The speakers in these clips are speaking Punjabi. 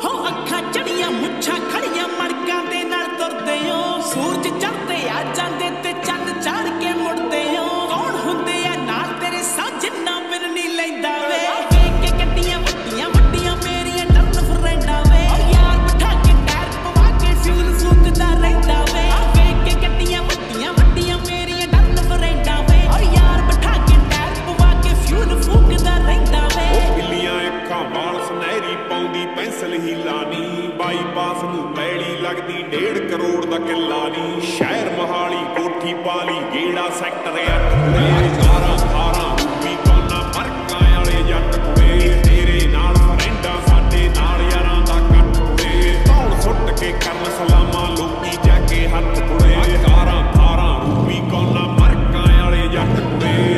ਹੋ ਅੱਖਾਂ ਚੜੀਆਂ ਮੁੱਛਾਂ ਖੜੀਆਂ ਮੜਕਾਂ ਦੇ ਨਾਲ ਤੁਰਦੇ ਹੋ ਸੂਰਜ ਚੜ੍ਹਦੇ ਆ ਜਾਂਦੇ ਤੇ ਚੰਨ ਚਾੜ ਕੇ ਮੁੜਦੇ ਹੋ ਕੌਣ ਹੁੰਦੇ ਆ ਨਾਲ ਤੇਰੇ ਸਾਜਣਾ ਬਿਨ ਨਹੀਂ ਲੈਂਦਾ ਵੇ ਵੇਖ ਕੇ ਗੱਡੀਆਂ ਵੱਡੀਆਂ ਵੱਡੀਆਂ ਮੇਰੀਆਂ ਟਰਨ ਫਰੈਂਡਾਂ ਵੇ ਯਾਰ ਬਿਠਾ ਕੇ ਟਾਇਰ ਪਵਾ ਕੇ ਫਿਊਲ ਫੂਕਦਾ ਰਹਿੰਦਾ ਵੇ ਵੇਖ ਕੇ ਗੱਡੀਆਂ ਵੱਡੀਆਂ ਵੱਡੀਆਂ ਮੇਰੀਆਂ ਟਰਨ ਫਰੈਂਡਾਂ ਵੇ ਯਾਰ ਬਿਠਾ ਕੇ ਟਾਇਰ ਪਵਾ ਕੇ ਫਿਊਲ ਫੂਕਦਾ ਰਹਿੰਦਾ ਵੇ ਉਹ ਬਿੱਲੀਆਂ ਅੱਖਾਂ ਵਾਲ ਸੁਨਹਿਰੀ ਪਾਉਂਦੀ ਪੈਨਸਲ ਹੀ ਲਾਣੀ ਬਾਈਪਾਸ ਨੂੰ ਪੈਲੀ ਲੱਗਦੀ 1.5 ਕਰੋੜ ਦਾ ਕਿੱਲਾ ਨੀ ਸ਼ਹਿਰ ਮਹਾਲੀ ਕੋਠੀ ਪਾਲੀ ਗੇੜਾ ਸੈਕਟਰ 8 ਕੁੜੇ 12 ਰੂਪੀ ਕੋਨਾ ਮਰਕਾਂ ਵਾਲੇ ਜੱਟ ਕੁੜੇ ਤੇਰੇ ਨਾਲ ਫਰੈਂਡਾਂ ਸਾਡੇ ਨਾਲ ਯਾਰਾਂ ਦਾ ਕੱਟ ਕੁੜੇ ਧੌਣ ਸੁੱਟ ਕੇ ਕਰਨ ਸਲਾਮਾਂ ਲੋਕੀ ਜਾ ਕੇ ਹੱਥ ਕੁੜੇ 12 ਰੂਪੀ ਕੋਨਾ ਮਰਕਾਂ ਵਾਲੇ ਜੱਟ ਕੁੜੇ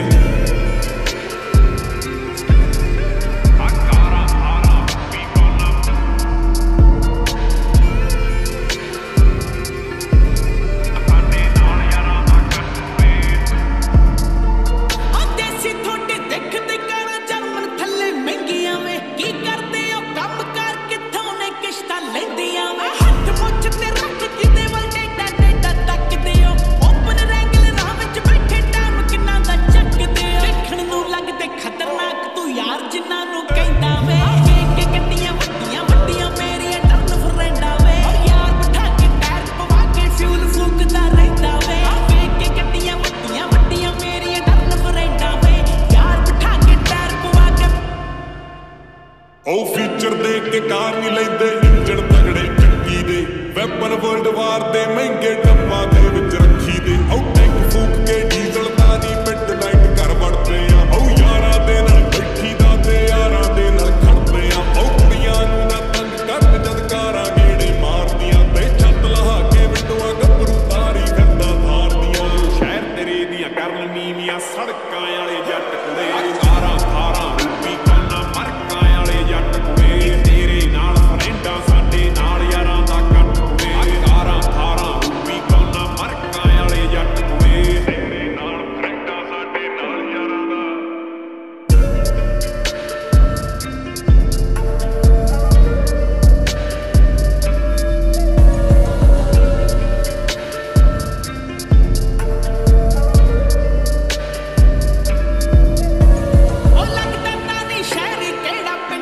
ਉਹ ਫੀਚਰ ਦੇ ਕੇ ਕਾਰ ਨਹੀਂ ਲੈਂਦੇ ਇੰਜਣ ਤਗੜੇ ਚੱਕੀ ਦੇ ਵੈਪਨ ਵਰਲਡ ਵਾਰ ਦੇ ਮਹਿੰਗੇ ਡੱਬਾ ਦੇ ਵਿੱਚ ਰੱਖੀ ਦੇ ਉਹ ਟੈਂਕ ਫੂਕ ਕੇ ਡੀਜ਼ਲ ਦਾ ਦੀ ਮਿਡਨਾਈਟ ਘਰ ਵੜਦੇ ਆ ਉਹ ਯਾਰਾਂ ਦੇ ਨਾਲ ਬੈਠੀ ਦਾ ਤੇ ਯਾਰਾਂ ਦੇ ਨਾਲ ਖੜਦੇ ਆ ਉਹ ਕੁੜੀਆਂ ਨੂੰ ਨਾ ਤੰਗ ਕਰਨ ਜਦ ਕਾਰਾਂ ਗੇੜੇ ਮਾਰਦੀਆਂ ਤੇ ਛੱਤ ਲਹਾ ਕੇ ਵਿੰਡੋਆਂ ਗੱਭਰੂ ਤਾਰੀ ਫਿਰਦਾ ਧਾਰਦੀਆਂ ਸ਼ਹਿਰ ਤੇਰੇ ਦੀਆਂ ਕਰਨ ਨੀਵੀਆਂ ਸੜਕਾਂ ਵਾਲੇ ਜੱਟ ਕੁੜੇ 18 ਰੂਪੀ ਕੋਨਾ ਮਰਕਾਂ ਵਾਲੇ ਜੱਟ ਕੁੜੇ ਤੇਰੇ ਨਾਲ ਫਰੈਂਡਾਂ ਸਾਡੇ ਨਾਲ ਯਾਰਾਂ ਦਾ ਕੱਟ ਕੁੜੇ 18 ਰੂਪੀ ਕੋਨਾ ਮਰਕਾਂ ਵਾਲੇ ਜੱਟ ਕੁੜੇ ਤੇਰੇ ਨਾਲ ਫਰੈਂਡਾਂ ਸਾਡੇ ਨਾਲ ਯਾਰਾਂ ਦਾ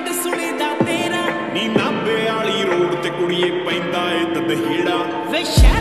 ਨੀ ਨਾਭੇ ਵਾਲੀ ਰੋਡ ਤੇ ਕੁੜੀਏ ਪੈਂਦਾ ਏ ਦਦਹੇੜਾ ਵੇ